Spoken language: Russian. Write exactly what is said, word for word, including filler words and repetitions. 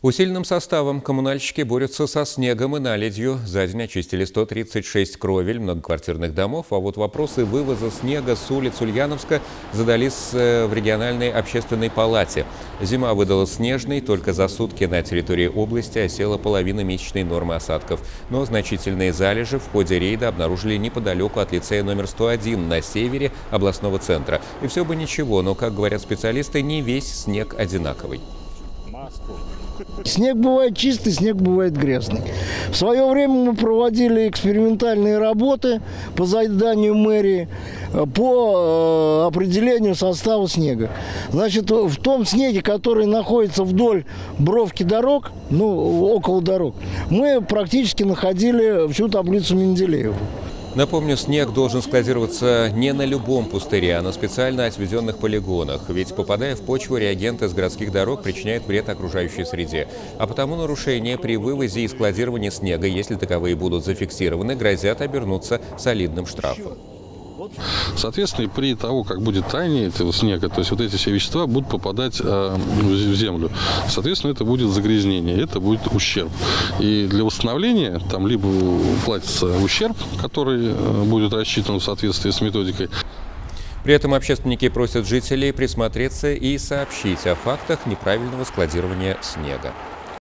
Усиленным составом коммунальщики борются со снегом и наледью. За день очистили сто тридцать шесть кровель многоквартирных домов. А вот вопросы вывоза снега с улиц Ульяновска задались в региональной общественной палате. Зима выдалась снежной, только за сутки на территории области осела половина месячной нормы осадков. Но значительные залежи в ходе рейда обнаружили неподалеку от лицея номер сто один на севере областного центра. И все бы ничего, но, как говорят специалисты, не весь снег одинаковый. Снег бывает чистый, снег бывает грязный. В свое время мы проводили экспериментальные работы по заданию мэрии по определению состава снега. Значит, в том снеге, который находится вдоль бровки дорог, ну, около дорог, мы практически находили всю таблицу Менделеева. Напомню, снег должен складироваться не на любом пустыре, а на специально отведенных полигонах. Ведь, попадая в почву, реагенты с городских дорог причиняют вред окружающей среде. А потому нарушения при вывозе и складировании снега, если таковые будут зафиксированы, грозят обернуться солидным штрафом. Соответственно, при того, как будет таяние этого снега, то есть вот эти все вещества будут попадать э, в землю. Соответственно, это будет загрязнение, это будет ущерб. И для восстановления там либо платится ущерб, который э, будет рассчитан в соответствии с методикой. При этом общественники просят жителей присмотреться и сообщить о фактах неправильного складирования снега.